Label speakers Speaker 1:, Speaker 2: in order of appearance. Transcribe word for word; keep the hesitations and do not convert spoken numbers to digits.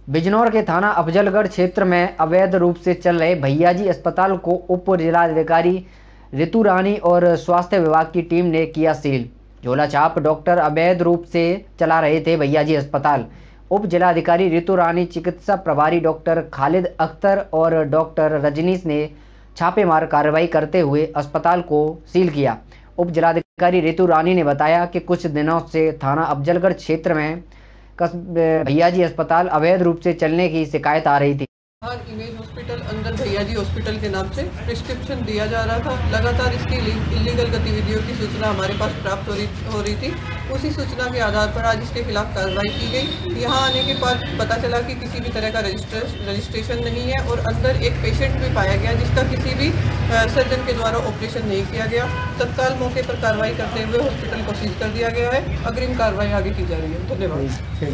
Speaker 1: बिजनौर के थाना अफजलगढ़ क्षेत्र में अवैध रूप से चल रहे भैयाजी अस्पताल को उप जिलाधिकारी ऋतु रानी और स्वास्थ्य विभाग की टीम ने किया सील। झोला छाप डॉक्टर अवैध रूप से चला रहे थे भैयाजी अस्पताल। उप जिलाधिकारी ऋतु रानी, चिकित्सा प्रभारी डॉक्टर खालिद अख्तर और डॉक्टर रजनीश ने छापेमार कार्रवाई करते हुए अस्पताल को सील किया। उप जिलाधिकारी ऋतु रानी ने बताया कि कुछ दिनों से थाना अफजलगढ़ क्षेत्र में भैयाजी अस्पताल अवैध रूप से चलने की शिकायत आ रही थी।
Speaker 2: इमेज हॉस्पिटल अंदर भैयाजी हॉस्पिटल के नाम से प्रिस्क्रिप्शन दिया जा रहा था। लगातार इसकी इलीगल गतिविधियों की सूचना हमारे पास प्राप्त हो रही हो रही थी। उसी सूचना के आधार पर आज इसके खिलाफ कार्रवाई की गई। यहाँ आने के बाद पता चला कि किसी भी तरह का रजिस्ट्रेशन नहीं है और अंदर एक पेशेंट भी पाया गया जिसका किसी भी सर्जन के द्वारा ऑपरेशन नहीं किया गया। तत्काल मौके पर कार्रवाई करते हुए हॉस्पिटल को सील कर दिया गया है। अग्रिम कार्रवाई आगे की जा रही है। धन्यवाद।